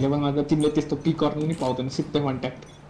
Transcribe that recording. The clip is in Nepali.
लेभलमा त तिमीले त्यस्तो पिक गर्नु नि पाउँदैन, सिधै वान ट्याप।